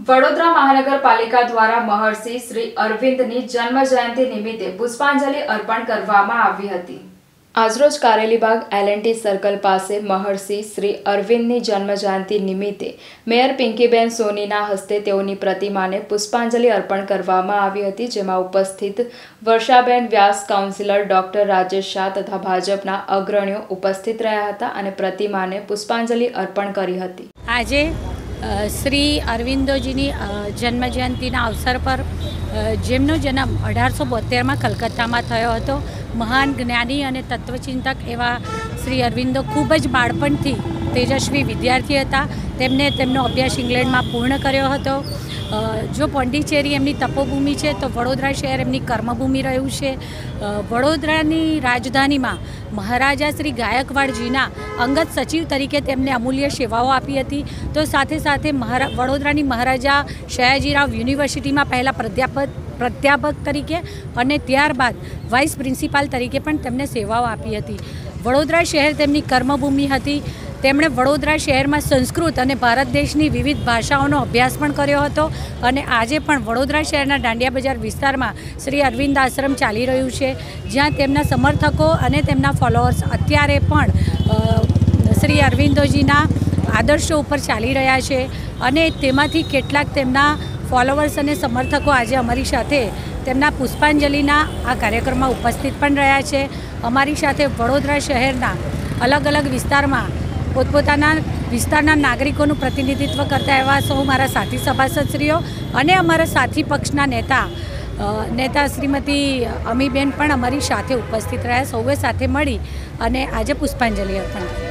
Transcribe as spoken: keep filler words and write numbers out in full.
વડોદરા મહાનગરપાલિકા દ્વારા મહર્ષિ શ્રી અરવિંદની જન્મ જયંતિ નિમિત્તે પુષ્પાંજલિ અર્પણ કરવામાં આવી હતી। આજરોજ Karelibaug L and T circle પાસે મહર્ષિ શ્રી અરવિંદની જન્મ જયંતિ નિમિત્તે મેયર પિંકીબેન સોનીના હસ્તે તેઓની પ્રતિમાને પુષ્પાંજલિ અર્પણ કરવામાં આવી હતી, જેમાં ઉપસ્થિત વર્ષાબેન વ્યાસ, કાઉન્સિલર ડોક્ટર રાજેશ શાહ તથા ભાજપના અગ્રણીઓ ઉપસ્થિત રહ્યા હતા અને પ્રતિમાને પુષ્પાંજલિ અર્પણ કરી હતી। આજે શ્રી અરવિંદોજીની જન્મજયંતિના અવસર પર જેમનો જન્મ અઢારસો બોતેરમાં કલકત્તામાં થયો હતો, મહાન જ્ઞાની અને તત્વચિંતક એવા શ્રી અરવિંદો ખૂબ જ બાળપણથી તેજસ્વી વિદ્યાર્થી હતા। તેમને તેમનો અભ્યાસ ઇંગ્લેન્ડમાં પૂર્ણ કર્યો હતો। જો પોંડિચેરી એમની તપોભૂમિ છે તો વડોદરા શહેર એમની કર્મભૂમિ રહ્યું છે। વડોદરાની રાજધાનીમાં મહારાજા શ્રી ગાયકવાડજીના અંગત સચિવ તરીકે તેમને અમૂલ્ય સેવાઓ આપી હતી। તો સાથે સાથે મહારા વડોદરાની મહારાજા સયાજીરાવ યુનિવર્સિટીમાં પહેલાં પ્રાધ્યાપક પ્રાધ્યાપક તરીકે અને ત્યારબાદ વાઇસ પ્રિન્સિપાલ તરીકે પણ તેમને સેવાઓ આપી હતી। વડોદરા શહેર તેમની કર્મભૂમિ હતી। તેમણે વડોદરા શહેરમાં સંસ્કૃત અને ભારત દેશની વિવિધ ભાષાઓનો અભ્યાસ પણ કર્યો હતો અને આજે પણ વડોદરા શહેરના દાંડિયા બજાર વિસ્તારમાં શ્રી અરવિંદ આશ્રમ ચાલી રહ્યું છે, જ્યાં તેમના સમર્થકો અને તેમના ફોલોઅર્સ અત્યારે પણ શ્રી અરવિંદોજીના આદર્શો ઉપર ચાલી રહ્યા છે અને તેમાંથી કેટલાક તેમના ફોલોઅર્સ અને સમર્થકો આજે અમારી સાથે તેમના પુષ્પાંજલિના આ કાર્યક્રમમાં ઉપસ્થિત પણ રહ્યા છે। અમારી સાથે વડોદરા શહેરના અલગ અલગ વિસ્તારમાં પોતપોતાના વિસ્તારના નાગરિકોનું પ્રતિનિધિત્વ કરતા એવા સૌ મારા સાથી સભાસદશ્રીઓ અને અમારા સાથી પક્ષના નેતા નેતા શ્રીમતી અમીબેન પણ અમારી સાથે ઉપસ્થિત રહ્યા। સૌએ સાથે મળી અને આજે પુષ્પાંજલિ અર્પણ કરી।